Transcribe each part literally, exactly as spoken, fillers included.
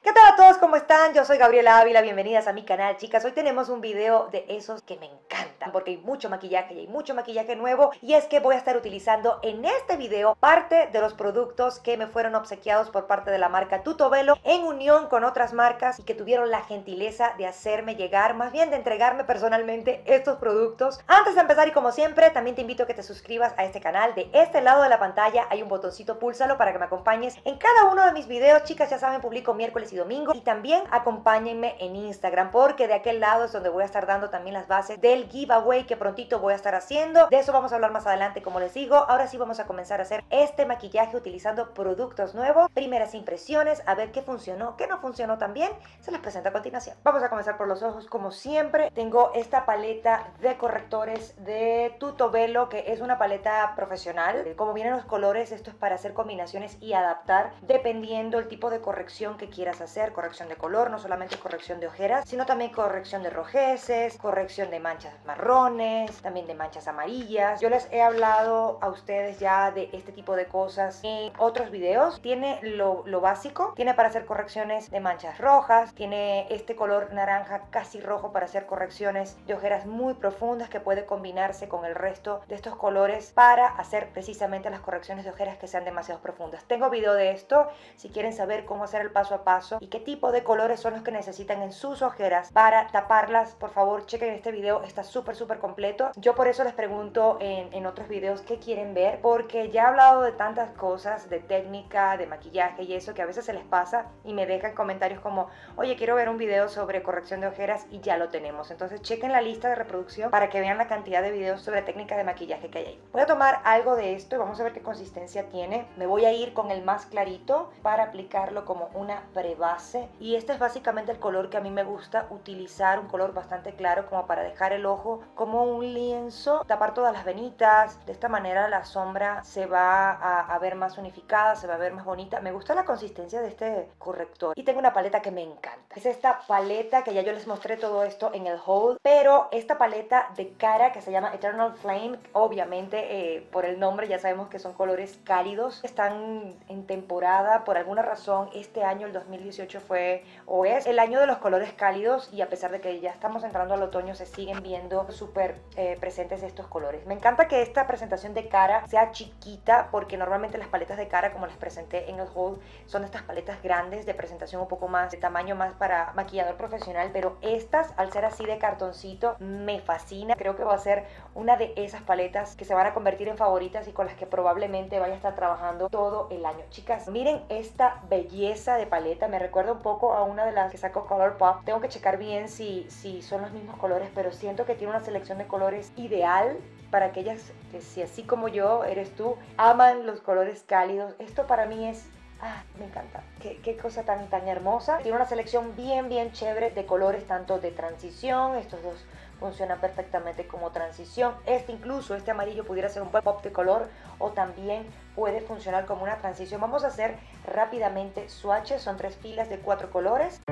¿Qué tal a todos? ¿Cómo están? Yo soy Gabriela Ávila, bienvenidas a mi canal, chicas. Hoy tenemos un video de esos que me encantan porque hay mucho maquillaje y hay mucho maquillaje nuevo, y es que voy a estar utilizando en este video parte de los productos que me fueron obsequiados por parte de la marca Tutobelo en unión con otras marcas y que tuvieron la gentileza de hacerme llegar, más bien de entregarme personalmente estos productos. Antes de empezar, y como siempre, también te invito a que te suscribas a este canal. De este lado de la pantalla hay un botoncito, púlsalo para que me acompañes en cada uno de mis videos. Chicas, ya saben, publico miércoles y domingo, y también acompáñenme en Instagram porque de aquel lado es donde voy a estar dando también las bases del giveaway que prontito voy a estar haciendo. De eso vamos a hablar más adelante, como les digo. Ahora sí vamos a comenzar a hacer este maquillaje utilizando productos nuevos. Primeras impresiones, a ver qué funcionó, qué no funcionó también. Se las presento a continuación. Vamos a comenzar por los ojos como siempre. Tengo esta paleta de correctores de Tutobelo, que es una paleta profesional. Como vienen los colores, esto es para hacer combinaciones y adaptar dependiendo el tipo de corrección que quieras hacer. Corrección de color, no solamente corrección de ojeras, sino también corrección de rojeces, corrección de manchas marrones, también de manchas amarillas. Yo les he hablado a ustedes ya de este tipo de cosas en otros videos. Tiene lo, lo básico, tiene para hacer correcciones de manchas rojas, tiene este color naranja casi rojo para hacer correcciones de ojeras muy profundas, que puede combinarse con el resto de estos colores para hacer precisamente las correcciones de ojeras que sean demasiado profundas. Tengo video de esto, si quieren saber cómo hacer el paso a paso y qué tipo de colores son los que necesitan en sus ojeras para taparlas, por favor chequen este video, está súper súper completo. Yo por eso les pregunto en, en otros videos qué quieren ver, porque ya he hablado de tantas cosas, de técnica, de maquillaje y eso, que a veces se les pasa y me dejan comentarios como, oye, quiero ver un video sobre corrección de ojeras, y ya lo tenemos. Entonces chequen la lista de reproducción para que vean la cantidad de videos sobre técnicas de maquillaje que hay ahí. Voy a tomar algo de esto y vamos a ver qué consistencia tiene. Me voy a ir con el más clarito para aplicarlo como una prebase, y este es básicamente el color que a mí me gusta utilizar, un color bastante claro como para dejar el ojo como un lienzo, tapar todas las venitas. De esta manera la sombra se va a, a ver más unificada, se va a ver más bonita. Me gusta la consistencia de este corrector, y tengo una paleta que me encanta. Es esta paleta que ya yo les mostré todo esto en el haul, pero esta paleta de cara que se llama Eternal Flame, obviamente eh, por el nombre ya sabemos que son colores cálidos, están en temporada por alguna razón. Este año, el dos mil dieciocho, fue o es el año de los colores cálidos, y a pesar de que ya estamos entrando al otoño, se siguen viendo súper eh, presentes estos colores. Me encanta que esta presentación de cara sea chiquita, porque normalmente las paletas de cara, como les presenté en el haul, son estas paletas grandes de presentación un poco más de tamaño, más para maquillador profesional, pero estas, al ser así de cartoncito, me fascina. Creo que va a ser una de esas paletas que se van a convertir en favoritas y con las que probablemente vaya a estar trabajando todo el año. Chicas, miren esta belleza de paleta, me recuerda un poco a una de las que sacó Colourpop. Tengo que checar bien si, si son los mismos colores, pero siento que tiene una selección de colores ideal para aquellas que, si así como yo eres tú, aman los colores cálidos. Esto para mí es... Ah, me encanta. Qué, qué cosa tan, tan hermosa. Tiene una selección bien, bien chévere de colores, tanto de transición. Estos dos funcionan perfectamente como transición. Este incluso, este amarillo pudiera ser un pop de color, o también puede funcionar como una transición. Vamos a hacer rápidamente swatches. Son tres filas de cuatro colores.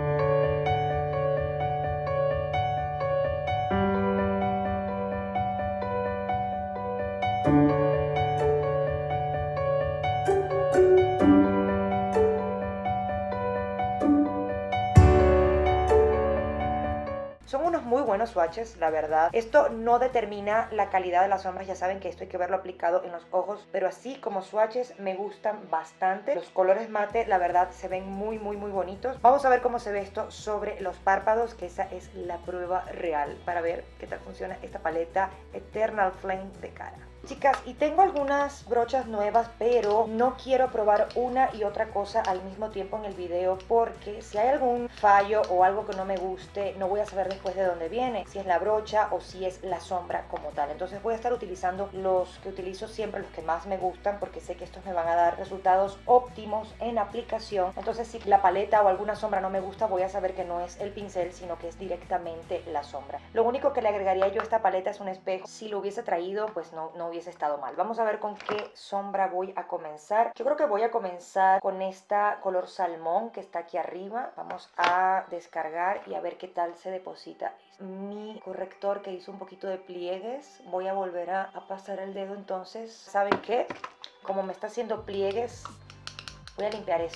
Son unos muy buenos swatches, la verdad. Esto no determina la calidad de las sombras, ya saben que esto hay que verlo aplicado en los ojos, pero así como swatches me gustan bastante. Los colores mate, la verdad, se ven muy, muy, muy bonitos. Vamos a ver cómo se ve esto sobre los párpados, que esa es la prueba real para ver qué tal funciona esta paleta Eternal Flame de cara. Chicas, y tengo algunas brochas nuevas, pero no quiero probar una y otra cosa al mismo tiempo en el video, porque si hay algún fallo o algo que no me guste, no voy a saber después de dónde viene, si es la brocha o si es la sombra como tal. Entonces voy a estar utilizando los que utilizo siempre, los que más me gustan, porque sé que estos me van a dar resultados óptimos en aplicación. Entonces si la paleta o alguna sombra no me gusta, voy a saber que no es el pincel, sino que es directamente la sombra. Lo único que le agregaría yo a esta paleta es un espejo. Si lo hubiese traído, pues no, no hubiese estado mal. Vamos a ver con qué sombra voy a comenzar. Yo creo que voy a comenzar con esta color salmón que está aquí arriba. Vamos a descargar y a ver qué tal se deposita mi corrector, que hizo un poquito de pliegues. Voy a volver a, a pasar el dedo. Entonces, ¿saben qué? Como me está haciendo pliegues, voy a limpiar esto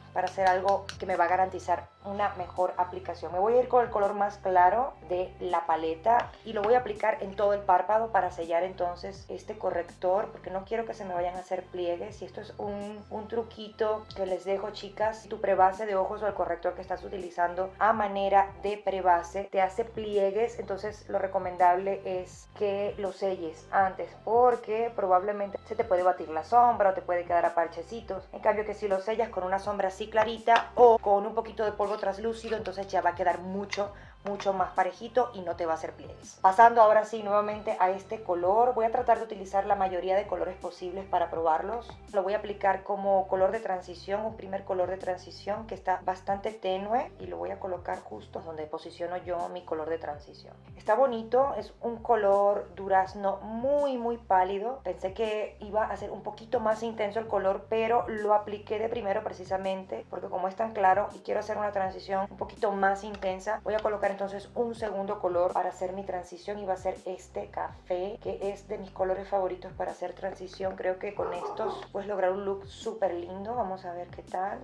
para hacer algo que me va a garantizar una mejor aplicación. Me voy a ir con el color más claro de la paleta y lo voy a aplicar en todo el párpado para sellar entonces este corrector, porque no quiero que se me vayan a hacer pliegues. Y esto es un, un truquito que les dejo, chicas. Tu prebase de ojos o el corrector que estás utilizando a manera de prebase te hace pliegues, entonces lo recomendable es que lo selles antes, porque probablemente se te puede batir la sombra o te puede quedar a parchecitos. En cambio que si lo sellas con una sombra así clarita o con un poquito de polvo translúcido, entonces ya va a quedar mucho mucho más parejito y no te va a hacer pliegues. Pasando ahora sí nuevamente a este color, voy a tratar de utilizar la mayoría de colores posibles para probarlos. Lo voy a aplicar como color de transición, un primer color de transición que está bastante tenue, y lo voy a colocar justo donde posiciono yo mi color de transición. Está bonito, es un color durazno muy muy pálido. Pensé que iba a ser un poquito más intenso el color, pero lo apliqué de primero precisamente porque como es tan claro y quiero hacer una transición un poquito más intensa, voy a colocar entonces un segundo color para hacer mi transición, y va a ser este café, que es de mis colores favoritos para hacer transición. Creo que con estos puedes lograr un look súper lindo. Vamos a ver qué tal.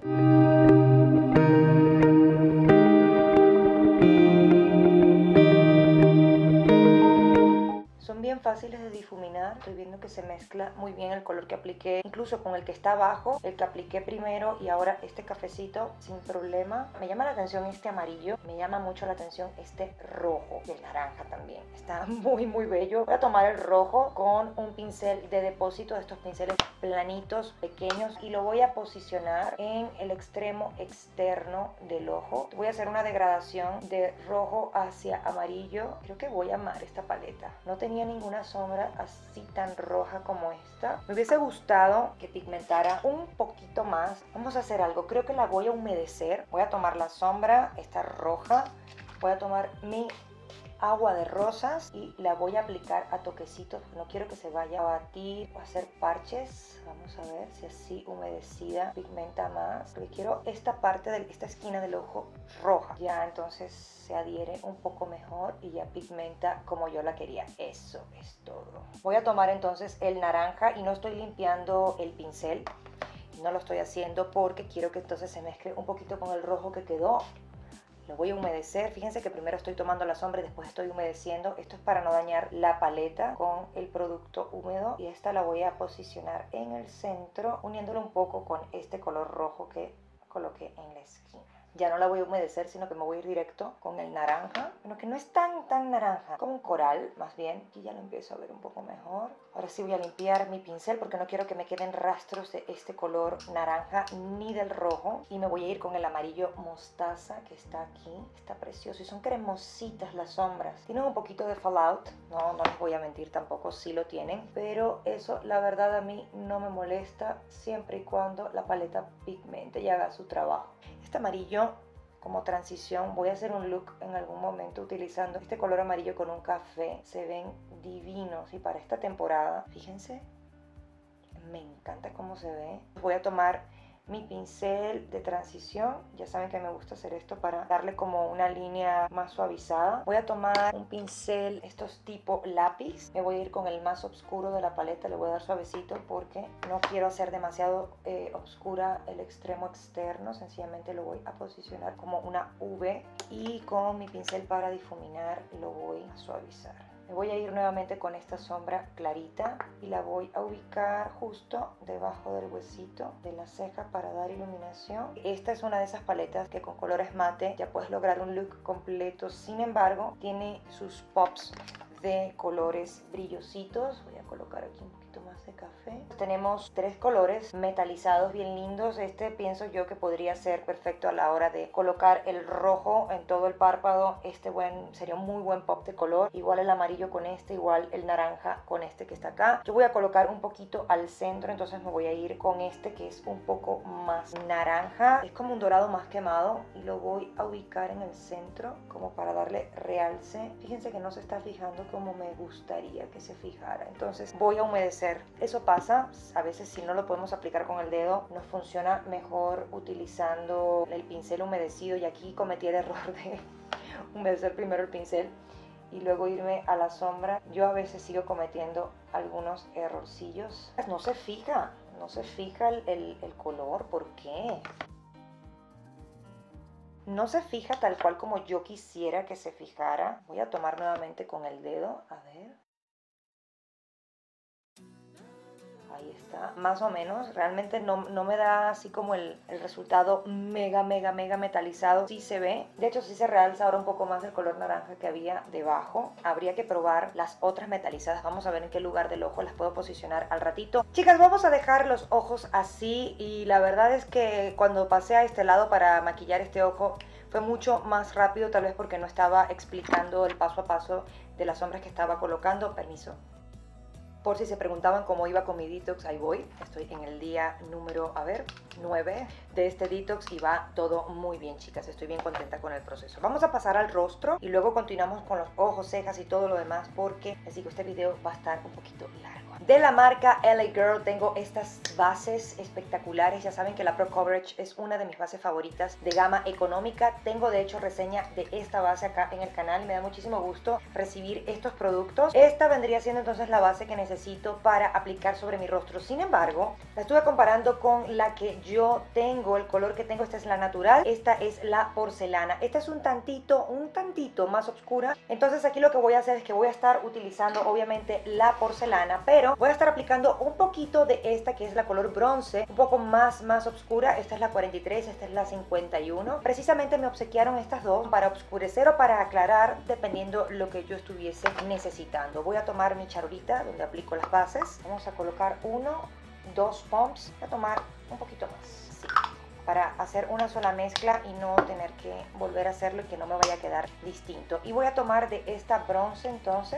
Son bien fáciles de difuminar. Estoy viendo que se mezcla muy bien el color que apliqué, incluso con el que está abajo, el que apliqué primero, y ahora este cafecito sin problema. Me llama la atención este amarillo, me llama mucho la atención este rojo y el naranja también. Está muy muy bello. Voy a tomar el rojo con un pincel de depósito, de estos pinceles planitos, pequeños, y lo voy a posicionar en el extremo externo del ojo. Voy a hacer una degradación de rojo hacia amarillo. Creo que voy a amar esta paleta. No tenía ninguna sombra así tan roja como esta. Me hubiese gustado que pigmentara un poquito más. Vamos a hacer algo, creo que la voy a humedecer. Voy a tomar la sombra, esta roja, voy a tomar mi agua de rosas y la voy a aplicar a toquecitos. No quiero que se vaya a batir o a hacer parches. Vamos a ver si así humedecida pigmenta más, porque quiero esta parte de esta esquina del ojo roja. Ya entonces se adhiere un poco mejor y ya pigmenta como yo la quería. Eso es todo. Voy a tomar entonces el naranja y no estoy limpiando el pincel. No lo estoy haciendo porque quiero que entonces se mezcle un poquito con el rojo que quedó. Lo voy a humedecer. Fíjense que primero estoy tomando la sombra y después estoy humedeciendo. Esto es para no dañar la paleta con el producto húmedo. Y esta la voy a posicionar en el centro, uniéndolo un poco con este color rojo que coloqué en la esquina. Ya no la voy a humedecer, sino que me voy a ir directo con el naranja. Bueno, que no es tan, tan naranja, como un coral, más bien. Aquí ya lo empiezo a ver un poco mejor. Ahora sí voy a limpiar mi pincel porque no quiero que me queden rastros de este color naranja ni del rojo. Y me voy a ir con el amarillo mostaza que está aquí. Está precioso y son cremositas las sombras. Tienen un poquito de fallout. No, no les voy a mentir tampoco, sí lo tienen. Pero eso, la verdad, a mí no me molesta siempre y cuando la paleta pigmente y haga su trabajo. Este amarillo como transición, voy a hacer un look en algún momento utilizando este color amarillo con un café. Se ven divinos y para esta temporada, fíjense, me encanta cómo se ve. Voy a tomar mi pincel de transición. Ya saben que me gusta hacer esto para darle como una línea más suavizada. Voy a tomar un pincel, estos tipo lápiz. Me voy a ir con el más oscuro de la paleta. Le voy a dar suavecito porque no quiero hacer demasiado eh, oscura el extremo externo. Sencillamente lo voy a posicionar como una V. Y con mi pincel para difuminar lo voy a suavizar. Me voy a ir nuevamente con esta sombra clarita y la voy a ubicar justo debajo del huesito de la ceja para dar iluminación. Esta es una de esas paletas que con colores mate ya puedes lograr un look completo. Sin embargo, tiene sus pops de colores brillositos. Voy a colocar aquí un poquito más de café. Tenemos tres colores metalizados bien lindos. Este pienso yo que podría ser perfecto a la hora de colocar el rojo en todo el párpado. Este buen, sería un muy buen pop de color. Igual el amarillo con este, igual el naranja con este que está acá. Yo voy a colocar un poquito al centro, entonces me voy a ir con este que es un poco más naranja. Es como un dorado más quemado y lo voy a ubicar en el centro como para darle realce. Fíjense que no se está fijando como me gustaría que se fijara. Entonces voy a humedecer. Eso pasa, a veces si no lo podemos aplicar con el dedo, nos funciona mejor utilizando el pincel humedecido, y aquí cometí el error de humedecer primero el pincel y luego irme a la sombra. Yo a veces sigo cometiendo algunos errorcillos. No se fija, no se fija el, el, el color. ¿Por qué? No se fija tal cual como yo quisiera que se fijara. Voy a tomar nuevamente con el dedo, a ver. Ahí está, más o menos. Realmente no, no me da así como el, el resultado mega, mega, mega metalizado. Sí se ve. De hecho, sí se realza ahora un poco más el color naranja que había debajo. Habría que probar las otras metalizadas. Vamos a ver en qué lugar del ojo las puedo posicionar al ratito. Chicas, vamos a dejar los ojos así. Y la verdad es que cuando pasé a este lado para maquillar este ojo, fue mucho más rápido, tal vez porque no estaba explicando el paso a paso de las sombras que estaba colocando. Permiso. Por si se preguntaban cómo iba con mi detox, ahí voy. Estoy en el día número, a ver, nueve de este detox y va todo muy bien, chicas. Estoy bien contenta con el proceso. Vamos a pasar al rostro y luego continuamos con los ojos, cejas y todo lo demás porque, les digo, este video va a estar un poquito largo. De la marca L A Girl tengo estas bases espectaculares. Ya saben que la Pro Coverage es una de mis bases favoritas de gama económica. Tengo de hecho reseña de esta base acá en el canal y me da muchísimo gusto recibir estos productos. Esta vendría siendo entonces la base que necesito para aplicar sobre mi rostro. Sin embargo, la estuve comparando con la que yo tengo, el color que tengo. Esta es la natural, esta es la porcelana. Esta es un tantito, un tantito más oscura. Entonces aquí lo que voy a hacer es que voy a estar utilizando obviamente la porcelana, pero voy a estar aplicando un poquito de esta que es la color bronce, un poco más, más oscura. Esta es la cuarenta y tres, esta es la cincuenta y uno. Precisamente me obsequiaron estas dos para oscurecer o para aclarar dependiendo lo que yo estuviese necesitando. Voy a tomar mi charolita donde aplico las bases. Vamos a colocar uno, dos pumps. Voy a tomar un poquito más, sí, para hacer una sola mezcla y no tener que volver a hacerlo y que no me vaya a quedar distinto. Y voy a tomar de esta bronce entonces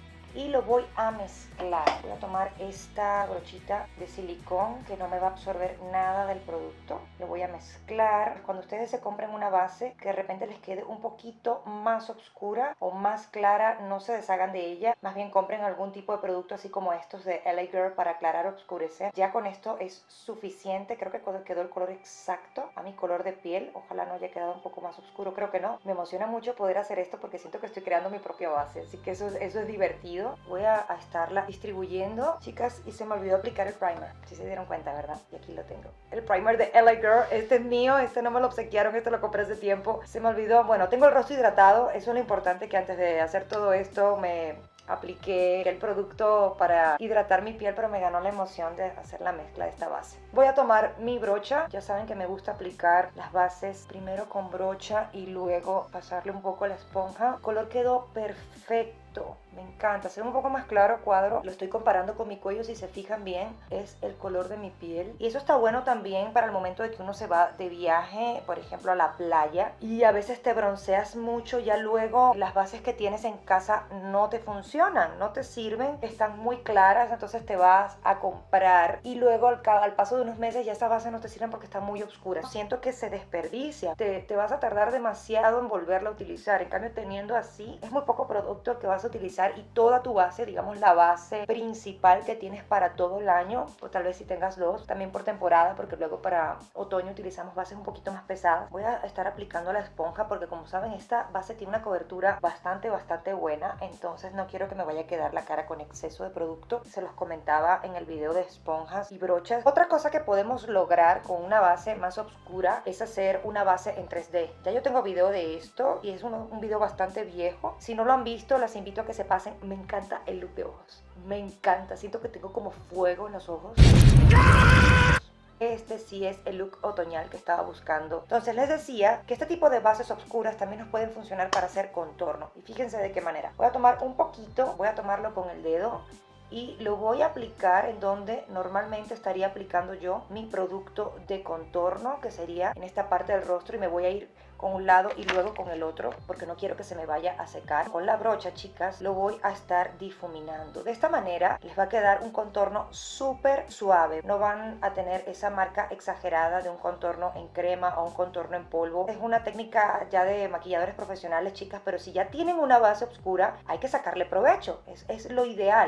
y lo voy a mezclar. Voy a tomar esta brochita de silicón que no me va a absorber nada del producto. Lo voy a mezclar. Cuando ustedes se compren una base que de repente les quede un poquito más oscura o más clara, no se deshagan de ella. Más bien compren algún tipo de producto así como estos de L A Girl para aclarar o oscurecer. Ya con esto es suficiente. Creo que quedó el color exacto a mi color de piel. Ojalá no haya quedado un poco más oscuro. Creo que no. Me emociona mucho poder hacer esto porque siento que estoy creando mi propia base. Así que eso, eso es divertido. Voy a, a estarla distribuyendo, chicas, y se me olvidó aplicar el primer. Si se dieron cuenta, ¿verdad? Y aquí lo tengo. El primer de L A Girl. Este es mío, este no me lo obsequiaron, este lo compré hace tiempo. Se me olvidó. Bueno, tengo el rostro hidratado. Eso es lo importante, que antes de hacer todo esto me apliqué el producto para hidratar mi piel, pero me ganó la emoción de hacer la mezcla de esta base. Voy a tomar mi brocha. Ya saben que me gusta aplicar las bases primero con brocha y luego pasarle un poco la esponja. El color quedó perfecto. Me encanta, se ve un poco más claro cuadro. Lo estoy comparando con mi cuello, si se fijan bien, es el color de mi piel. Y eso está bueno también para el momento de que uno se va de viaje, por ejemplo a la playa, y a veces te bronceas mucho, ya luego las bases que tienes en casa no te funcionan, no te sirven, están muy claras, entonces te vas a comprar y luego al, al paso de unos meses ya esas bases no te sirven porque están muy oscuras. Siento que se desperdicia, te, te vas a tardar demasiado en volverla a utilizar. En cambio, teniendo así, es muy poco producto el que vas a utilizar y toda tu base, digamos la base principal que tienes para todo el año, o tal vez si tengas dos, también por temporada, porque luego para otoño utilizamos bases un poquito más pesadas. Voy a estar aplicando la esponja porque, como saben, esta base tiene una cobertura bastante, bastante buena, entonces no quiero que me vaya a quedar la cara con exceso de producto. Se los comentaba en el video de esponjas y brochas. Otra cosa que podemos lograr con una base más oscura es hacer una base en tres D. Ya yo tengo video de esto y es un, un video bastante viejo. Si no lo han visto, las invito a que se pasen. Me encanta el look de ojos, me encanta, siento que tengo como fuego en los ojos. Este sí es el look otoñal que estaba buscando. Entonces les decía que este tipo de bases oscuras también nos pueden funcionar para hacer contorno. Y fíjense de qué manera. Voy a tomar un poquito, voy a tomarlo con el dedo y lo voy a aplicar en donde normalmente estaría aplicando yo mi producto de contorno, que sería en esta parte del rostro, y me voy a ir con un lado y luego con el otro porque no quiero que se me vaya a secar. Con la brocha, chicas, lo voy a estar difuminando. De esta manera les va a quedar un contorno súper suave. No van a tener esa marca exagerada de un contorno en crema o un contorno en polvo. Es una técnica ya de maquilladores profesionales, chicas, pero si ya tienen una base oscura hay que sacarle provecho. Es, es lo ideal. Este video va a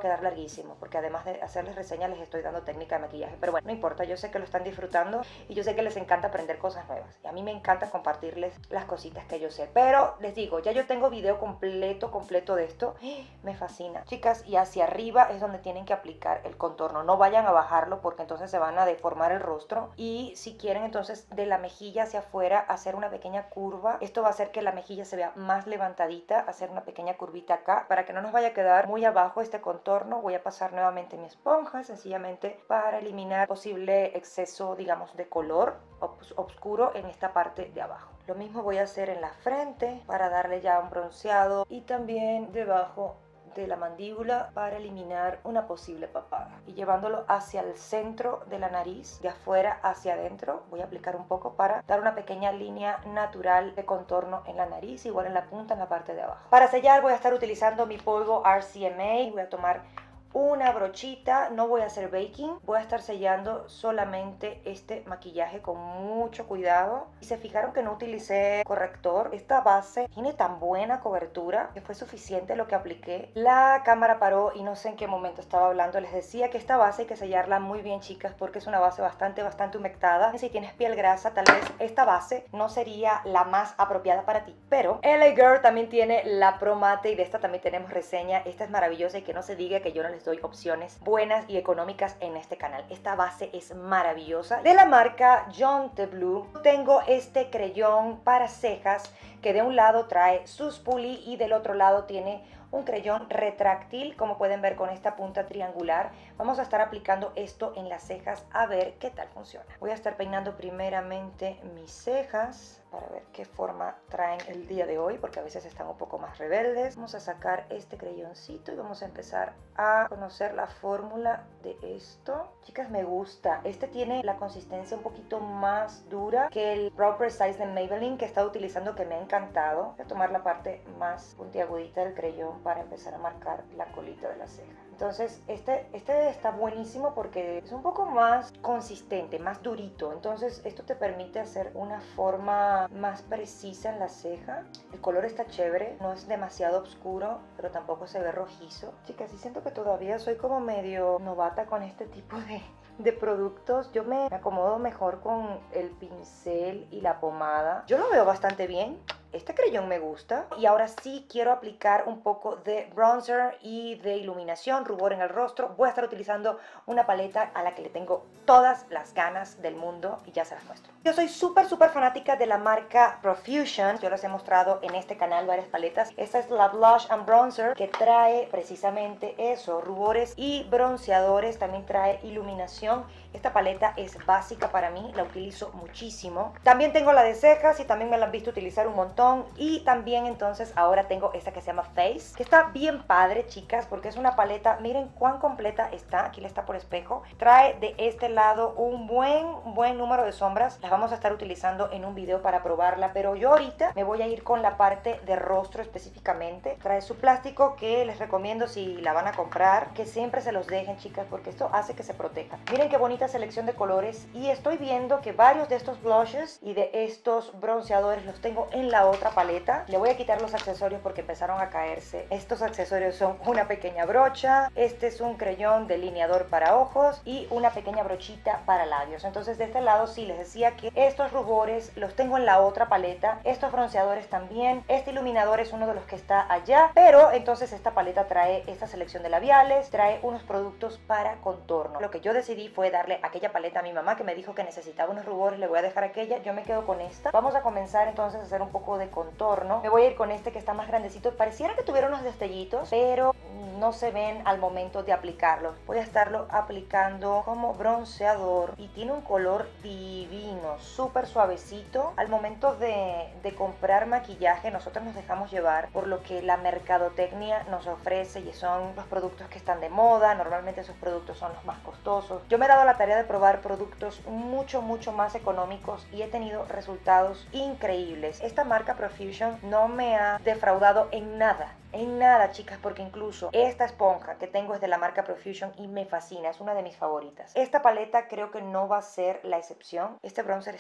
quedar larguísimo, porque además de hacerles reseñas les estoy dando técnica de maquillaje. Pero bueno, no importa, yo sé que lo están disfrutando y yo sé que les encanta aprender cosas nuevas. Y a mí me encanta compartirles las cositas que yo sé. Pero les digo, ya yo tengo video completo, completo de esto. Me fascina. Chicas, y hacia arriba es donde tienen que aplicar el contorno. No vayan a bajarlo porque entonces se van a deformar el rostro. Y si quieren entonces de la mejilla hacia afuera hacer una pequeña curva, esto va a hacer que la mejilla se vea más levantadita, hacer una pequeña curvita acá para que no nos vaya a quedar muy abajo este contorno. Voy a pasar nuevamente mi esponja sencillamente para eliminar posible exceso, digamos, de color oscuro en esta parte de abajo. Lo mismo voy a hacer en la frente para darle ya un bronceado y también debajo de la mandíbula para eliminar una posible papada. Y llevándolo hacia el centro de la nariz, de afuera hacia adentro, voy a aplicar un poco para dar una pequeña línea natural de contorno en la nariz, igual en la punta, en la parte de abajo. Para sellar voy a estar utilizando mi polvo R C M A. Voy a tomar una brochita, no voy a hacer baking, voy a estar sellando solamente este maquillaje con mucho cuidado. Y se fijaron que no utilicé corrector. Esta base tiene tan buena cobertura que fue suficiente lo que apliqué. La cámara paró y no sé en qué momento estaba hablando. Les decía que esta base hay que sellarla muy bien, chicas, porque es una base bastante, bastante humectada. Y si tienes piel grasa, tal vez esta base no sería la más apropiada para ti. Pero L A Girl también tiene la Pro Mate y de esta también tenemos reseña. Esta es maravillosa y que no se diga que yo no les doy opciones buenas y económicas en este canal. Esta base es maravillosa. De la marca John the Blue tengo este creyón para cejas que de un lado trae sus puli y del otro lado tiene un creyón retráctil, como pueden ver con esta punta triangular. Vamos a estar aplicando esto en las cejas a ver qué tal funciona. Voy a estar peinando primeramente mis cejas para ver qué forma traen el día de hoy, porque a veces están un poco más rebeldes. Vamos a sacar este creyoncito y vamos a empezar a conocer la fórmula de esto. Chicas, me gusta. Este tiene la consistencia un poquito más dura que el Brow Precise de Maybelline que he estado utilizando, que me ha encantado. Voy a tomar la parte más puntiagudita del creyón para empezar a marcar la colita de la ceja. Entonces este, este está buenísimo porque es un poco más consistente, más durito. Entonces esto te permite hacer una forma más precisa en la ceja. El color está chévere, no es demasiado oscuro, pero tampoco se ve rojizo. Chicas, sí siento que todavía soy como medio novata con este tipo de, de productos. Yo me acomodo mejor con el pincel y la pomada. Yo lo veo bastante bien. Este creyón me gusta. Y ahora sí quiero aplicar un poco de bronzer y de iluminación, rubor en el rostro. Voy a estar utilizando una paleta a la que le tengo todas las ganas del mundo y ya se las muestro. Yo soy súper, súper fanática de la marca Profusion. Yo les he mostrado en este canal varias paletas. Esta es la Blush and Bronzer, que trae precisamente eso, rubores y bronceadores. También trae iluminación. Esta paleta es básica para mí, la utilizo muchísimo. También tengo la de cejas y también me la han visto utilizar un montón. Y también entonces ahora tengo esta que se llama Face, que está bien padre, chicas, porque es una paleta, miren cuán completa está. Aquí le está por espejo. Trae de este lado un buen, buen número de sombras. Las vamos a estar utilizando en un video para probarla, pero yo ahorita me voy a ir con la parte de rostro específicamente. Trae su plástico, que les recomiendo si la van a comprar, que siempre se los dejen, chicas, porque esto hace que se proteja. Miren qué bonita selección de colores. Y estoy viendo que varios de estos blushes y de estos bronceadores los tengo en la otra paleta. Le voy a quitar los accesorios porque empezaron a caerse. Estos accesorios son una pequeña brocha, este es un creyón delineador para ojos y una pequeña brochita para labios. Entonces de este lado sí les decía que estos rubores los tengo en la otra paleta, estos bronceadores también, este iluminador es uno de los que está allá, pero entonces esta paleta trae esta selección de labiales, trae unos productos para contorno. Lo que yo decidí fue darle aquella paleta a mi mamá, que me dijo que necesitaba unos rubores. Le voy a dejar aquella, yo me quedo con esta. Vamos a comenzar entonces a hacer un poco de contorno. Me voy a ir con este que está más grandecito. Pareciera que tuviera unos destellitos, pero no se ven al momento de aplicarlo. Voy a estarlo aplicando como bronceador y tiene un color divino, súper suavecito. Al momento de, de comprar maquillaje, nosotros nos dejamos llevar por lo que la mercadotecnia nos ofrece y son los productos que están de moda. Normalmente esos productos son los más costosos. Yo me he dado la tarea de probar productos mucho, mucho más económicos y he tenido resultados increíbles. Esta marca Profusion no me ha defraudado en nada. En nada, chicas, porque incluso esta esponja que tengo es de la marca Profusion y me fascina, es una de mis favoritas. Esta paleta creo que no va a ser la excepción. Este bronzer está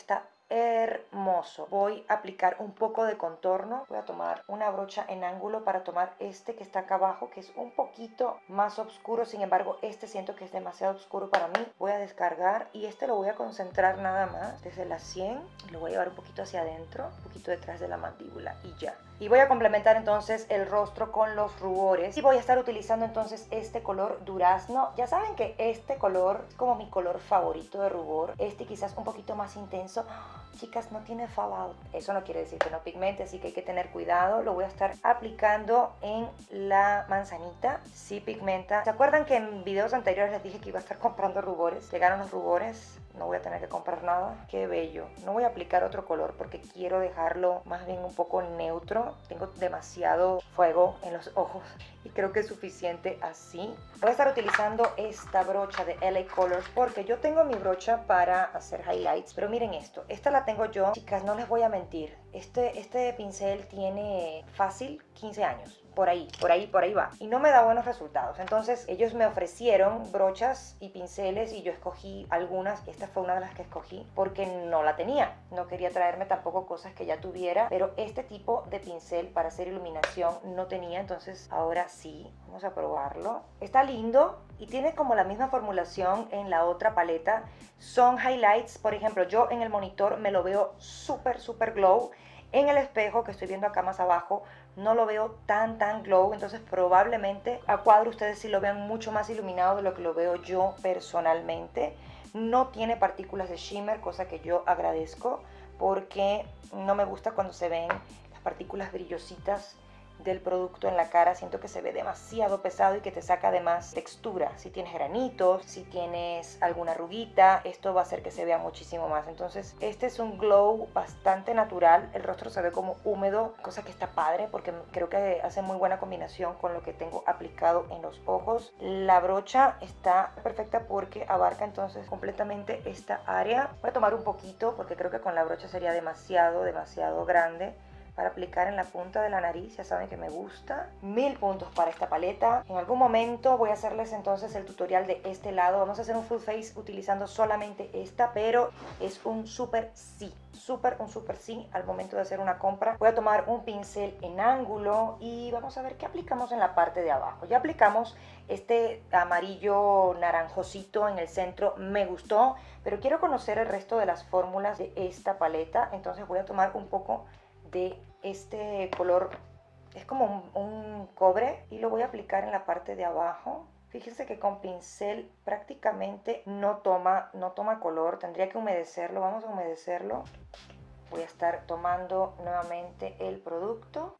hermoso. Voy a aplicar un poco de contorno. Voy a tomar una brocha en ángulo para tomar este que está acá abajo, que es un poquito más oscuro. Sin embargo, este siento que es demasiado oscuro para mí. Voy a descargar y este lo voy a concentrar nada más desde la sien. Lo voy a llevar un poquito hacia adentro, un poquito detrás de la mandíbula y ya. Y voy a complementar entonces el rostro con los rubores. Y voy a estar utilizando entonces este color durazno. Ya saben que este color es como mi color favorito de rubor. Este quizás un poquito más intenso. Chicas, no tiene fallout. Eso no quiere decir que no pigmente, así que hay que tener cuidado. Lo voy a estar aplicando en la manzanita. Sí pigmenta. ¿Se acuerdan que en videos anteriores les dije que iba a estar comprando rubores? Llegaron los rubores. No voy a tener que comprar nada. Qué bello. No voy a aplicar otro color porque quiero dejarlo más bien un poco neutro. Tengo demasiado fuego en los ojos y creo que es suficiente así. Voy a estar utilizando esta brocha de L A Colors porque yo tengo mi brocha para hacer highlights. Pero miren esto. Esta la tengo yo. Chicas, no les voy a mentir. Este, este pincel tiene fácil quince años. Por ahí, por ahí, por ahí va. Y no me da buenos resultados. Entonces ellos me ofrecieron brochas y pinceles y yo escogí algunas. Esta fue una de las que escogí porque no la tenía. No quería traerme tampoco cosas que ya tuviera. Pero este tipo de pincel para hacer iluminación no tenía. Entonces ahora sí, vamos a probarlo. Está lindo y tiene como la misma formulación en la otra paleta. Son highlights. Por ejemplo, yo en el monitor me lo veo súper, súper glow. En el espejo que estoy viendo acá más abajo no lo veo tan tan glow, entonces probablemente a cuadro ustedes sí lo vean mucho más iluminado de lo que lo veo yo personalmente. No tiene partículas de shimmer, cosa que yo agradezco porque no me gusta cuando se ven las partículas brillositas del producto en la cara. Siento que se ve demasiado pesado y que te saca de más textura. Si tienes granitos, si tienes alguna arruguita, esto va a hacer que se vea muchísimo más. Entonces este es un glow bastante natural. El rostro se ve como húmedo, cosa que está padre porque creo que hace muy buena combinación con lo que tengo aplicado en los ojos. La brocha está perfecta porque abarca entonces completamente esta área. Voy a tomar un poquito porque creo que con la brocha sería demasiado, demasiado grande para aplicar en la punta de la nariz. Ya saben que me gusta. Mil puntos para esta paleta. En algún momento voy a hacerles entonces el tutorial de este lado. Vamos a hacer un full face utilizando solamente esta, pero es un súper sí. Súper, un súper sí al momento de hacer una compra. Voy a tomar un pincel en ángulo y vamos a ver qué aplicamos en la parte de abajo. Ya aplicamos este amarillo naranjosito en el centro. Me gustó, pero quiero conocer el resto de las fórmulas de esta paleta. Entonces voy a tomar un poco de este color, es como un, un cobre, y lo voy a aplicar en la parte de abajo. Fíjense que con pincel prácticamente no toma, no toma color, tendría que humedecerlo. Vamos a humedecerlo. Voy a estar tomando nuevamente el producto.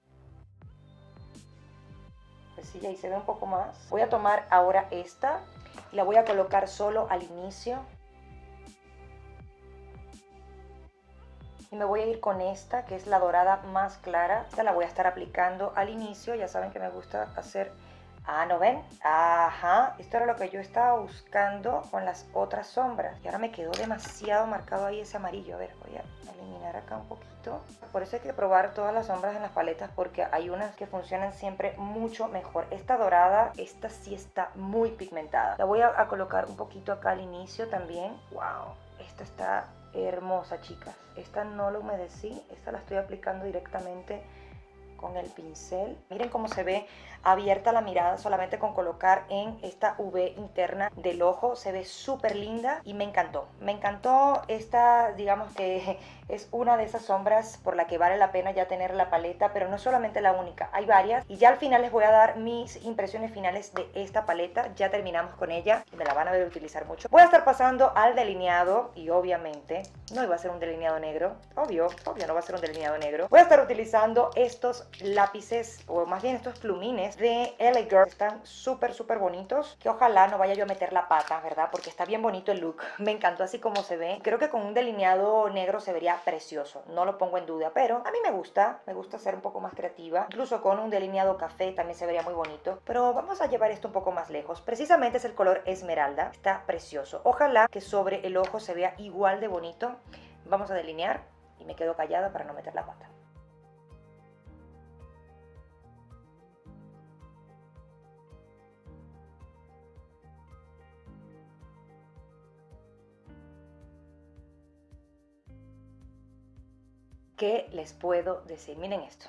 Pues sí, ahí se ve un poco más. Voy a tomar ahora esta y la voy a colocar solo al inicio. Y me voy a ir con esta, que es la dorada más clara. Esta la voy a estar aplicando al inicio. Ya saben que me gusta hacer... Ah, ¿no ven? Ajá, esto era lo que yo estaba buscando con las otras sombras. Y ahora me quedó demasiado marcado ahí ese amarillo. A ver, voy a eliminar acá un poquito. Por eso hay que probar todas las sombras en las paletas, porque hay unas que funcionan siempre mucho mejor. Esta dorada, esta sí está muy pigmentada. La voy a, a colocar un poquito acá al inicio también. ¡Wow! Esta está hermosa, chicas. Esta no la humedecí, esta la estoy aplicando directamente con el pincel. Miren cómo se ve abierta la mirada solamente con colocar en esta V interna del ojo. Se ve súper linda y me encantó. Me encantó esta, digamos que es una de esas sombras por la que vale la pena ya tener la paleta, pero no es solamente la única, hay varias. Y ya al final les voy a dar mis impresiones finales de esta paleta. Ya terminamos con ella y me la van a ver utilizar mucho. Voy a estar pasando al delineado y obviamente no iba a ser un delineado negro. Obvio, obvio no va a ser un delineado negro. Voy a estar utilizando estos lápices, o más bien estos plumines de L A Girl. Están súper súper bonitos, que ojalá no vaya yo a meter la pata, ¿verdad? Porque está bien bonito el look. Me encantó así como se ve. Creo que con un delineado negro se vería precioso, no lo pongo en duda, pero a mí me gusta, me gusta ser un poco más creativa. Incluso con un delineado café también se vería muy bonito, pero vamos a llevar esto un poco más lejos. Precisamente es el color esmeralda, está precioso. Ojalá que sobre el ojo se vea igual de bonito. Vamos a delinear y me quedo callada para no meter la pata. ¿Qué les puedo decir? Miren esto.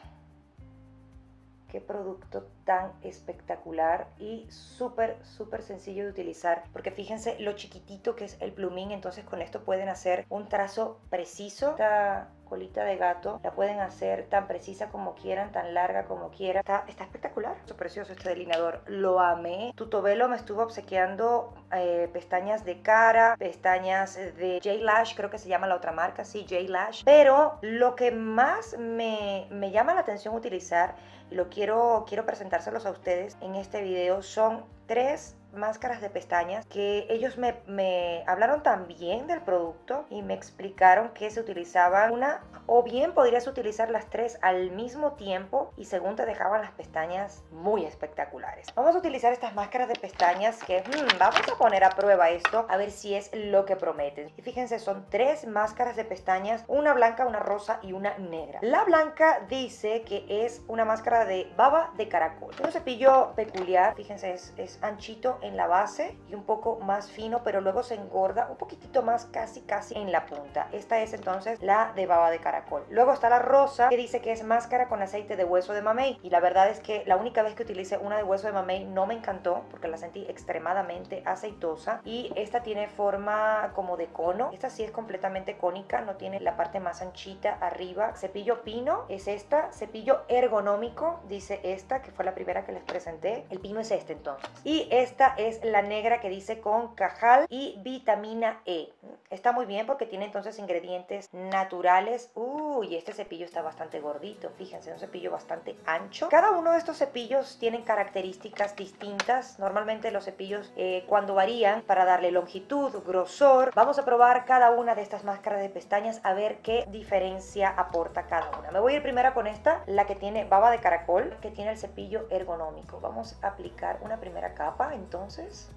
Qué producto tan espectacular y súper, súper sencillo de utilizar. Porque fíjense lo chiquitito que es el plumín. Entonces con esto pueden hacer un trazo preciso. Esta colita de gato la pueden hacer tan precisa como quieran, tan larga como quieran. Está, está espectacular. Es precioso este delineador. Lo amé. Tutobelo me estuvo obsequiando eh, pestañas de cara, pestañas de J-Lash. Creo que se llama la otra marca. Sí, J-Lash. Pero lo que más me, me llama la atención utilizar, y lo quiero, quiero presentárselos a ustedes en este video, son tres máscaras de pestañas que ellos me, me hablaron también del producto y me explicaron que se utilizaban una, o bien podrías utilizar las tres al mismo tiempo y según te dejaban las pestañas muy espectaculares. Vamos a utilizar estas máscaras de pestañas que hmm, vamos a poner a prueba esto a ver si es lo que prometen. Y fíjense, son tres máscaras de pestañas, una blanca, una rosa y una negra. La blanca dice que es una máscara de baba de caracol. Un cepillo peculiar, fíjense, es, es anchito en la base y un poco más fino, pero luego se engorda un poquitito más, casi casi en la punta. Esta es entonces la de baba de caracol. Luego está la rosa, que dice que es máscara con aceite de hueso de mamey, y la verdad es que la única vez que utilicé una de hueso de mamey no me encantó porque la sentí extremadamente aceitosa, y esta tiene forma como de cono. Esta sí es completamente cónica, no tiene la parte más anchita arriba. Cepillo pino es esta, cepillo ergonómico dice esta, que fue la primera que les presenté. El pino es este entonces, y esta es la negra que dice con cajal y vitamina E. Está muy bien porque tiene entonces ingredientes naturales. Uy, este cepillo está bastante gordito, fíjense, un cepillo bastante ancho. Cada uno de estos cepillos tienen características distintas. Normalmente los cepillos eh, cuando varían para darle longitud, grosor. Vamos a probar cada una de estas máscaras de pestañas a ver qué diferencia aporta cada una. Me voy a ir primero con esta, la que tiene baba de caracol, que tiene el cepillo ergonómico. Vamos a aplicar una primera capa entonces.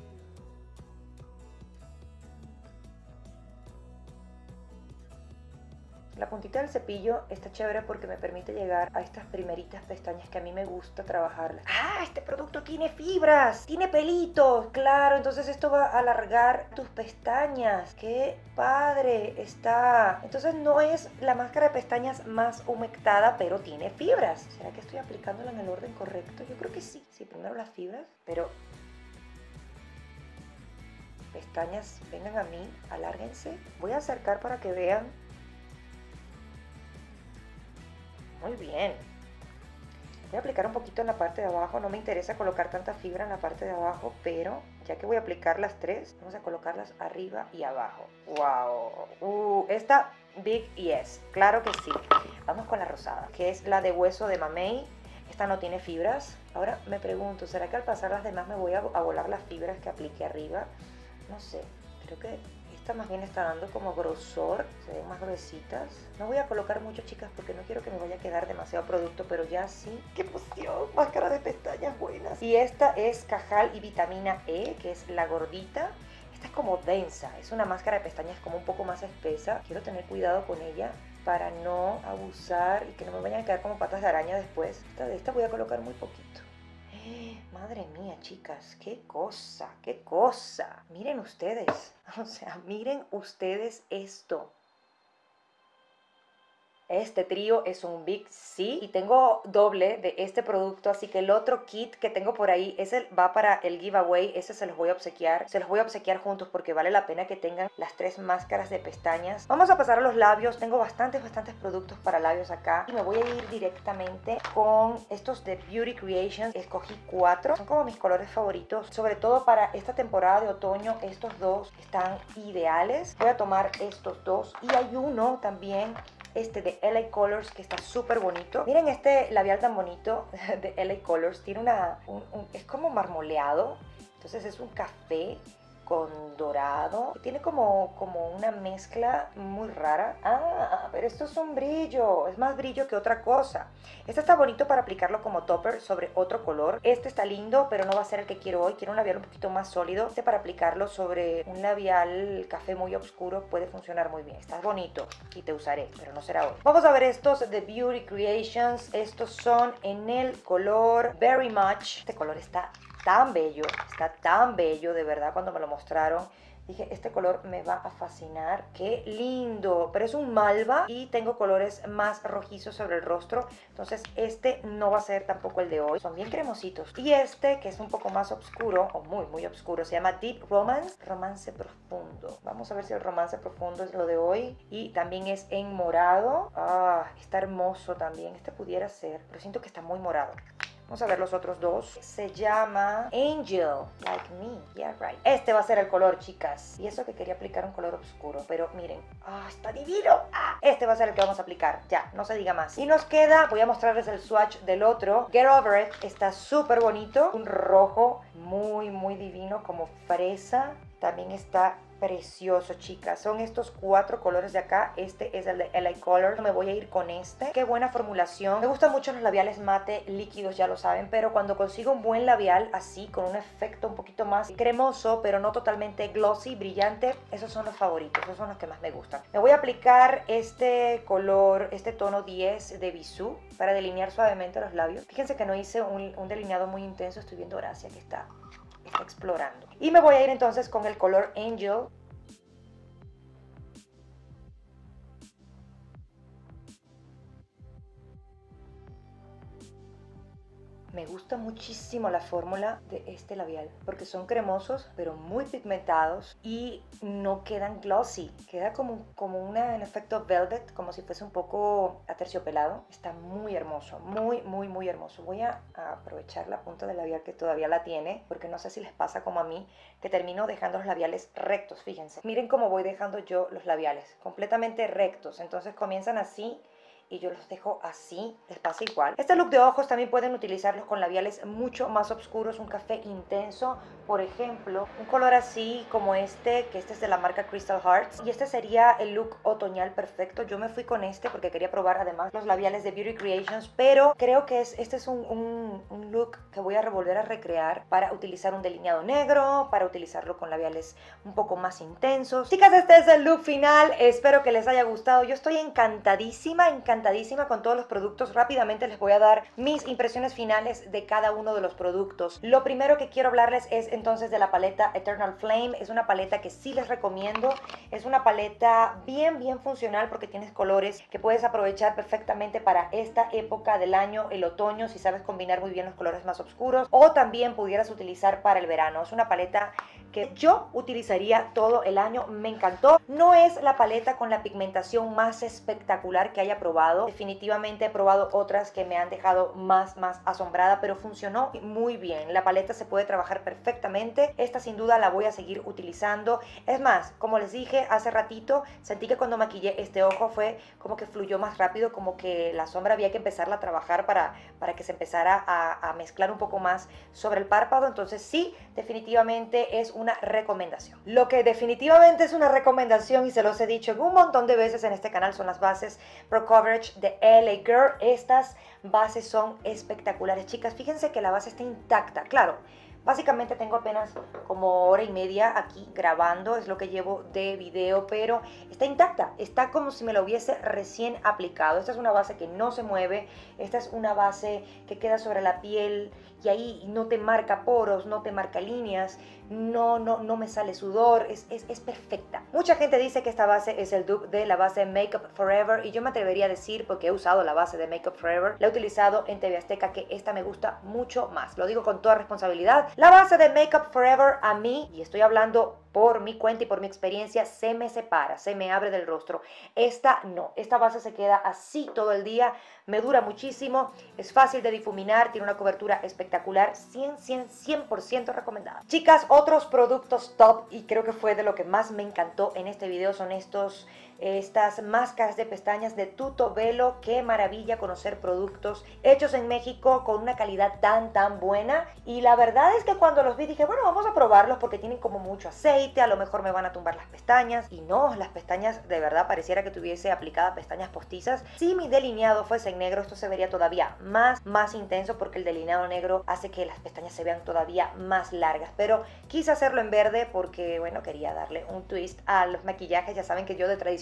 La puntita del cepillo está chévere porque me permite llegar a estas primeritas pestañas que a mí me gusta trabajarlas. ¡Ah! Este producto tiene fibras, tiene pelitos, claro, entonces esto va a alargar tus pestañas. ¡Qué padre está! Entonces no es la máscara de pestañas más humectada, pero tiene fibras. ¿Será que estoy aplicándola en el orden correcto? Yo creo que sí. Sí, primero las fibras, pero... pestañas, vengan a mí, alárguense. Voy a acercar para que vean. Muy bien. Voy a aplicar un poquito en la parte de abajo. No me interesa colocar tanta fibra en la parte de abajo, pero ya que voy a aplicar las tres, vamos a colocarlas arriba y abajo. ¡Wow! Uh, esta Big Yes, claro que sí. Vamos con la rosada, que es la de hueso de mamey. Esta no tiene fibras. Ahora me pregunto, ¿será que al pasar las demás me voy a, a volar las fibras que apliqué arriba? No sé, creo que esta más bien está dando como grosor, se ven más gruesitas. No voy a colocar mucho, chicas, porque no quiero que me vaya a quedar demasiado producto, pero ya sí. ¡Qué emoción! Máscara de pestañas buenas. Y esta es cajal y vitamina E, que es la gordita. Esta es como densa, es una máscara de pestañas como un poco más espesa. Quiero tener cuidado con ella para no abusar y que no me vayan a quedar como patas de araña después. Esta de esta voy a colocar muy poquito. Madre mía, chicas, qué cosa, qué cosa. Miren ustedes, o sea, miren ustedes esto. Este trío es un Big C y tengo doble de este producto, así que el otro kit que tengo por ahí, ese va para el giveaway, ese se los voy a obsequiar, se los voy a obsequiar juntos porque vale la pena que tengan las tres máscaras de pestañas. Vamos a pasar a los labios, tengo bastantes, bastantes productos para labios acá y me voy a ir directamente con estos de Beauty Creations. Escogí cuatro, son como mis colores favoritos, sobre todo para esta temporada de otoño, estos dos están ideales. Voy a tomar estos dos y hay uno también, este de L A Colors, que está súper bonito. Miren este labial tan bonito de L A Colors. Tiene una... Un, un, es como marmoleado. Entonces es un café con dorado. Tiene como, como una mezcla muy rara. Ah, pero esto es un brillo. Es más brillo que otra cosa. Este está bonito para aplicarlo como topper sobre otro color. Este está lindo, pero no va a ser el que quiero hoy. Quiero un labial un poquito más sólido. Este para aplicarlo sobre un labial café muy oscuro puede funcionar muy bien. Está bonito y te usaré, pero no será hoy. Vamos a ver estos de Beauty Creations. Estos son en el color Very Much. Este color está tan bello, está tan bello, de verdad, cuando me lo mostraron Dije, este color me va a fascinar. ¡Qué lindo! Pero es un malva y tengo colores más rojizos sobre el rostro. Entonces este no va a ser tampoco el de hoy. Son bien cremositos. Y este, que es un poco más oscuro, o muy, muy oscuro, se llama Deep Romance. Romance profundo. Vamos a ver si el romance profundo es lo de hoy. Y también es en morado. Ah, está hermoso también. Este pudiera ser, pero siento que está muy morado. Vamos a ver los otros dos. Se llama Angel, like me. Yeah, right. Este va a ser el color, chicas. Y eso que quería aplicar un color oscuro. Pero miren, ah, está divino. Ah, este va a ser el que vamos a aplicar. Ya, no se diga más. Y nos queda, voy a mostrarles el swatch del otro. Get Over It. Está súper bonito. Un rojo muy, muy divino, como fresa. También está precioso, chicas. Son estos cuatro colores de acá. Este es el de L A Color. Me voy a ir con este. Qué buena formulación. Me gustan mucho los labiales mate líquidos, ya lo saben, pero cuando consigo un buen labial así, con un efecto un poquito más cremoso, pero no totalmente glossy, brillante, esos son los favoritos. Esos son los que más me gustan. Me voy a aplicar este color, este tono diez de Bisú para delinear suavemente los labios. Fíjense que no hice un, un delineado muy intenso. Estoy viendo Horacia que está... está explorando. Y me voy a ir entonces con el color Angel. Me gusta muchísimo la fórmula de este labial porque son cremosos pero muy pigmentados y no quedan glossy. Queda como, como una, en efecto velvet, como si fuese un poco aterciopelado. Está muy hermoso, muy, muy, muy hermoso. Voy a, a aprovechar la punta del labial que todavía la tiene porque no sé si les pasa como a mí que termino dejando los labiales rectos, fíjense. Miren cómo voy dejando yo los labiales, completamente rectos. Entonces comienzan así y yo los dejo así, les pasa igual. Este look de ojos también pueden utilizarlos con labiales mucho más oscuros, un café intenso, por ejemplo, un color así como este, que este es de la marca Crystal Hearts, y este sería el look otoñal perfecto. Yo me fui con este porque quería probar además los labiales de Beauty Creations, pero creo que es, este es un, un, un look que voy a volver a recrear para utilizar un delineado negro, para utilizarlo con labiales un poco más intensos. Chicas, este es el look final, espero que les haya gustado. Yo estoy encantadísima, encantadísima con todos los productos. Rápidamente les voy a dar mis impresiones finales de cada uno de los productos. Lo primero que quiero hablarles es entonces de la paleta Eternal Flame. Es una paleta que sí les recomiendo. Es una paleta bien, bien funcional porque tienes colores que puedes aprovechar perfectamente para esta época del año, el otoño, si sabes combinar muy bien los colores más oscuros, o también pudieras utilizar para el verano. Es una paleta que yo utilizaría todo el año. Me encantó. No es la paleta con la pigmentación más espectacular que haya probado. Definitivamente he probado otras que me han dejado más, más asombrada, pero funcionó muy bien. La paleta se puede trabajar perfectamente. Esta sin duda la voy a seguir utilizando. Es más, como les dije hace ratito, sentí que cuando maquillé este ojo fue como que fluyó más rápido, como que la sombra había que empezarla a trabajar para, para que se empezara a, a mezclar un poco más sobre el párpado. Entonces sí, definitivamente es una recomendación. Lo que definitivamente es una recomendación, y se los he dicho en un montón de veces en este canal, son las bases Pro Coverage de L A Girl. Estas bases son espectaculares, chicas. Fíjense que la base está intacta. Claro, básicamente tengo apenas como hora y media aquí grabando, es lo que llevo de video, pero está intacta, está como si me lo hubiese recién aplicado. Esta es una base que no se mueve, esta es una base que queda sobre la piel y ahí no te marca poros, no te marca líneas, no, no, no me sale sudor, es, es, es perfecta. Mucha gente dice que esta base es el dupe de la base Makeup Forever, y yo me atrevería a decir, porque he usado la base de Makeup Forever, la he utilizado en T V Azteca, que esta me gusta mucho más. Lo digo con toda responsabilidad. La base de Makeup Forever a mí, y estoy hablando por mi cuenta y por mi experiencia, se me separa, se me abre del rostro. Esta no, esta base se queda así todo el día, me dura muchísimo, es fácil de difuminar, tiene una cobertura espectacular, cien, cien, cien por ciento recomendada. Chicas, otros productos top, y creo que fue de lo que más me encantó en este video, son estos estas máscaras de pestañas de Tuto Velo. Qué maravilla conocer productos hechos en México con una calidad tan tan buena, y la verdad es que cuando los vi dije, bueno, vamos a probarlos porque tienen como mucho aceite, a lo mejor me van a tumbar las pestañas, y no, las pestañas de verdad pareciera que tuviese aplicada pestañas postizas. Si mi delineado fuese en negro, esto se vería todavía más más intenso porque el delineado negro hace que las pestañas se vean todavía más largas, pero quise hacerlo en verde porque, bueno, quería darle un twist a los maquillajes. Ya saben que yo de tradicional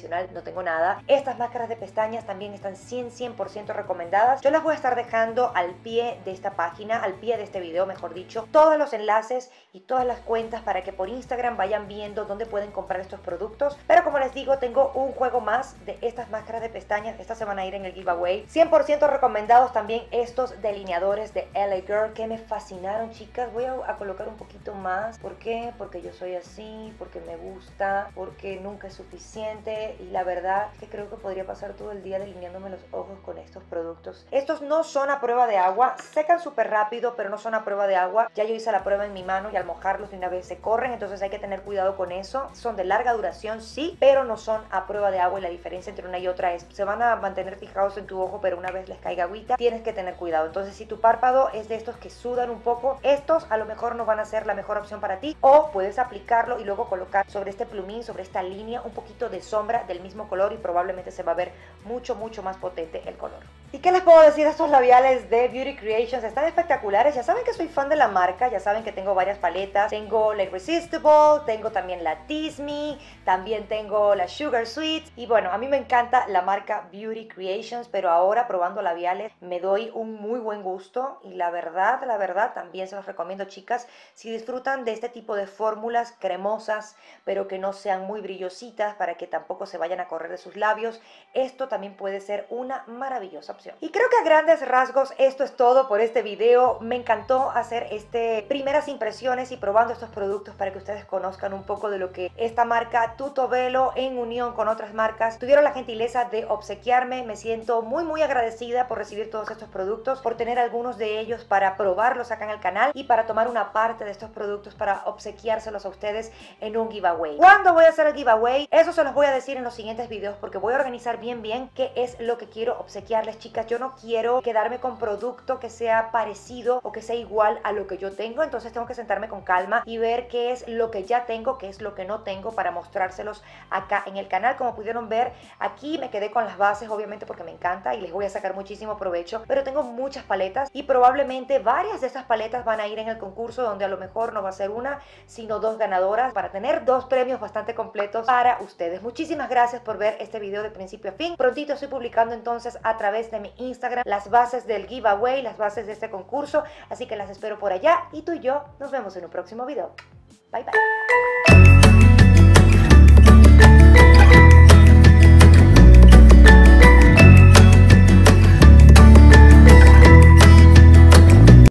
adicional no tengo nada. Estas máscaras de pestañas también están cien, cien por ciento recomendadas. Yo las voy a estar dejando al pie de esta página, al pie de este video, mejor dicho, todos los enlaces y todas las cuentas para que por Instagram vayan viendo dónde pueden comprar estos productos. Pero como les digo, tengo un juego más de estas máscaras de pestañas. Estas se van a ir en el giveaway. cien por ciento recomendados también estos delineadores de L A Girl que me fascinaron, chicas. Voy a, a colocar un poquito más. ¿Por qué? Porque yo soy así, porque me gusta, porque nunca es suficiente y la verdad es que creo que podría pasar todo el día delineándome los ojos con estos productos. Estos no son a prueba de agua, secan súper rápido, pero no son a prueba de agua. Ya yo hice la prueba en mi mano y al mojarlos de una vez se corren, entonces hay que tener cuidado con eso. Son de larga duración, sí, pero no son a prueba de agua y la diferencia entre una y otra es, se van a mantener fijados en tu ojo, pero una vez les caiga agüita, tienes que tener cuidado. Entonces si tu párpado es de estos que sudan un poco, estos a lo mejor no van a ser la mejor opción para ti, o puedes aplicarlo y luego colocar sobre este plumín, sobre esta línea, un poquito de sombra del mismo color y probablemente se va a ver mucho, mucho más potente el color. ¿Y qué les puedo decir de estos labiales de Beauty Creations? Están espectaculares. Ya saben que soy fan de la marca, ya saben que tengo varias paletas. Tengo la Irresistible, tengo también la Tease Me, también tengo la Sugar Sweet. Y bueno, a mí me encanta la marca Beauty Creations, pero ahora probando labiales me doy un muy buen gusto. Y la verdad, la verdad, también se los recomiendo, chicas. Si disfrutan de este tipo de fórmulas cremosas, pero que no sean muy brillositas para que tampoco se vayan a correr de sus labios, esto también puede ser una maravillosa opción. Y creo que a grandes rasgos esto es todo por este video. Me encantó hacer este primeras impresiones y probando estos productos para que ustedes conozcan un poco de lo que esta marca Tutto Velo en unión con otras marcas tuvieron la gentileza de obsequiarme. Me siento muy muy agradecida por recibir todos estos productos, por tener algunos de ellos para probarlos acá en el canal y para tomar una parte de estos productos para obsequiárselos a ustedes en un giveaway. ¿Cuándo voy a hacer el giveaway? Eso se los voy a decir en los siguientes videos porque voy a organizar bien bien qué es lo que quiero obsequiarles, chicas. Yo no quiero quedarme con producto que sea parecido o que sea igual a lo que yo tengo, entonces tengo que sentarme con calma y ver qué es lo que ya tengo, qué es lo que no tengo para mostrárselos acá en el canal. Como pudieron ver, aquí me quedé con las bases, obviamente porque me encanta y les voy a sacar muchísimo provecho, pero tengo muchas paletas y probablemente varias de esas paletas van a ir en el concurso, donde a lo mejor no va a ser una, sino dos ganadoras, para tener dos premios bastante completos para ustedes. Muchísimas gracias por ver este video de principio a fin. Prontito estoy publicando entonces a través de mi Instagram las bases del giveaway, las bases de este concurso, así que las espero por allá y tú y yo nos vemos en un próximo video. Bye bye.